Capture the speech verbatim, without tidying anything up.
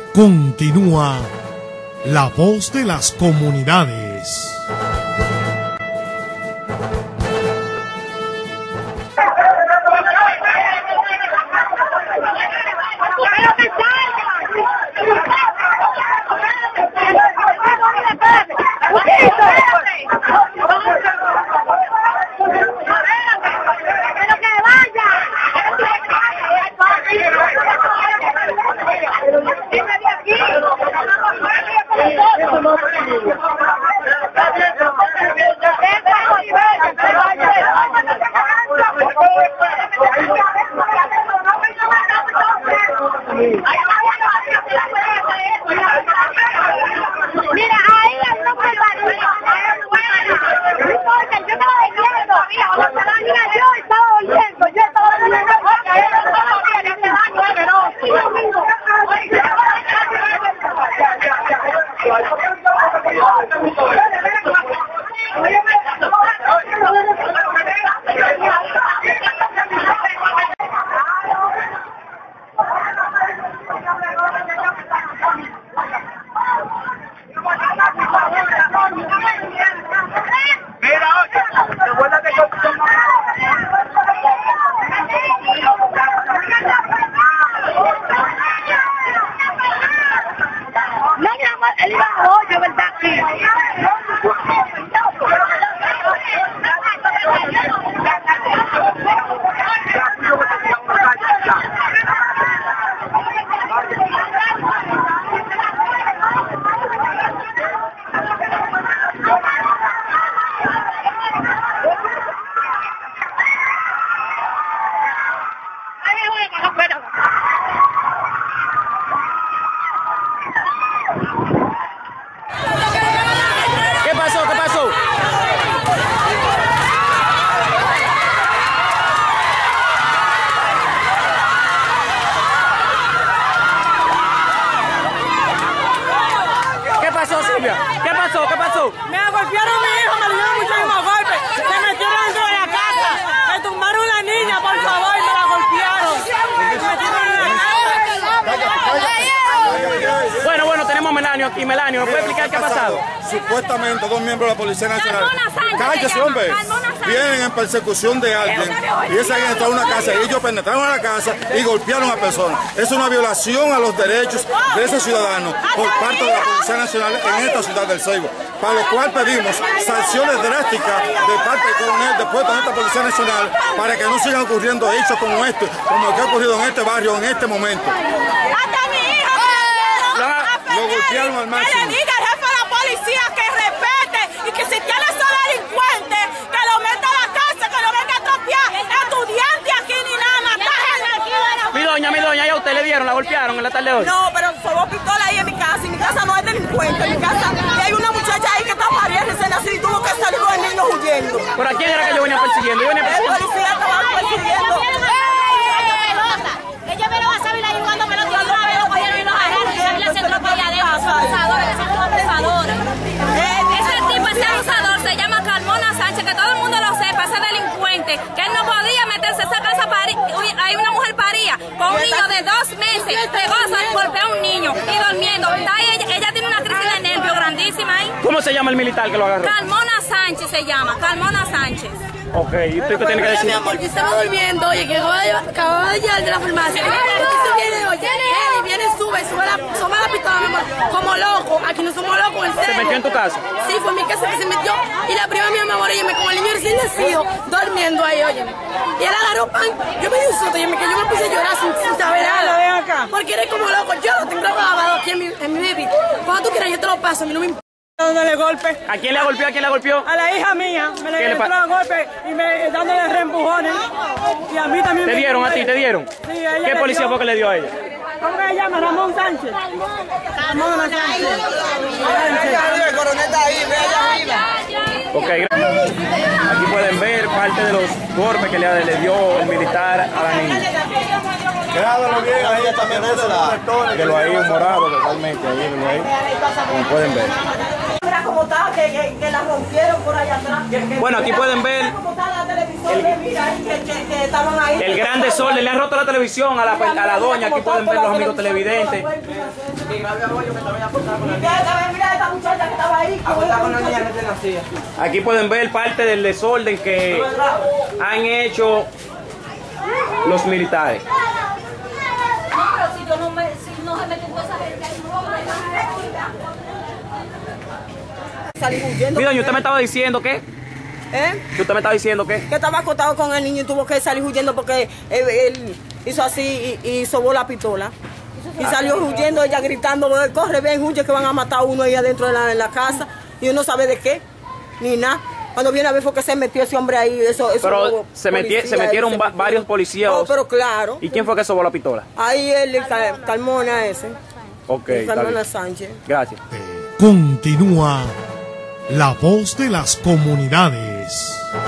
Continúa La Voz de las Comunidades. ¿Qué pasó? ¿Qué pasó? Me golpearon a mi hijo, me dieron muchísimos golpes. Se metieron dentro de la casa. Me tumbaron la niña, por favor, y me la golpearon. Me metieron en la casa. Bueno, bueno, tenemos a Melanio aquí. Melanio, ¿me puede explicar qué ha pasado? Supuestamente dos miembros de la Policía Nacional, cállese hombre, vienen en persecución de alguien y ese alguien entró a una casa y ellos penetraron a la casa y golpearon a personas. Es una violación a los derechos de ese ciudadano por parte de la Policía Nacional en esta ciudad del Ceibo, para lo cual pedimos sanciones drásticas de parte del coronel de puesto de esta Policía Nacional para que no sigan ocurriendo hechos como este, como el que ha ocurrido en este barrio en este momento. ¡Hasta mi hijo! Lo golpearon al máximo. Que le diga al jefe de la policía que respete y que si tiene esos delincuentes, que lo meta a la cárcel, que lo venga a atropiar. Estudiante aquí ni nada, matar gente. Mi doña, mi doña, ¿y a usted le dieron, la golpearon en la tarde de hoy? No, pero solo pistola ahí en mi casa. Y mi casa no es delincuente. En mi casa y hay una muchacha ahí que está pariendo recién nacida y tuvo que salir con el niño huyendo. ¿Pero a quién era que yo venía persiguiendo? Yo venía El persiguiendo. policía estaba persiguiendo. Ella me lo va a saber ahí cuando me lo dio una vez, lo cogieron y lo agarraron. Y saben la centro polladero, son abusadores, son abusadores. Ese tipo, ese abusador se llama Carmona Sánchez, que todo el mundo lo sepa, ese delincuente, que él no podía meterse a esa casa parir. Hay una mujer paría con un niño de dos meses, que goza, golpea a un niño y durmiendo. Está ahí, ella, ella tiene una crisis de nervios grandísima ahí. ¿Cómo se llama el militar que lo agarró? Carmona Sánchez se llama, Carmona Sánchez. Ok, ¿y usted qué tiene que decir? Mi amor, yo estaba durmiendo, oye, que acababa de llegar de la farmacia. Usted viene, oye, él viene, sube, sube la, sube la pistola, mi amor, como loco. Aquí no somos locos, en serio. ¿Se metió en tu casa? Sí, fue en mi casa que se metió. Y la prima mía, mi amor, ella me como el niño recién nacido, durmiendo ahí, oye. Y él agarró pan, yo me di un susto, y que yo me puse a llorar sin, sin saber nada. Porque eres como loco, yo lo tengo grabado aquí en mi, en mi baby. Cuando tú quieras, yo te lo paso, a mí no me importa. Dándole golpe. ¿A quién le golpeó? ¿A quién le golpeó? A la hija mía, me le le entró a golpe y me dándole reempujones. Y a mí también ¿Te me dieron a ti? ¿Te dieron? Sí, a ella ¿Qué le policía dio. fue que le dio a ella? ¿Cómo que se llama? Ramón Sánchez. Ramón Sánchez. El coronel está ahí, ve allá arriba. Ok, gracias. Aquí pueden ver parte de los golpes que le, le dio el militar a la niña. Grábalo bien, ahí está también de la... Que lo ahí un morado totalmente, ahí, lo ahí, como pueden ver. Mira cómo está, que, que, que la rompieron por allá atrás. Bueno, aquí pueden ver Cómo está la televisora. el, el gran desorden. Le han roto la televisión a la, a la doña. Aquí pueden ver los amigos televidentes. Aquí pueden ver parte del desorden que han hecho los militares. Mi doña, usted me estaba diciendo que ¿Eh? ¿Usted me estaba diciendo qué? Que estaba acostado con el niño y tuvo que salir huyendo porque él, él hizo así y, y sobó la pistola. Y salió huyendo, ella gritando, corre, ven, huye que van a matar a uno ahí adentro de la, de la casa. Y uno sabe de qué, ni nada. Cuando viene a ver fue que se metió ese hombre ahí. Eso, eso pero se, metió, se metieron se metió. varios policías. No, pero claro. ¿Y quién fue que sobó la pistola? Ahí el, el Carmona ese. Ok, el Carmona Sánchez. Gracias. Continúa La Voz de las Comunidades.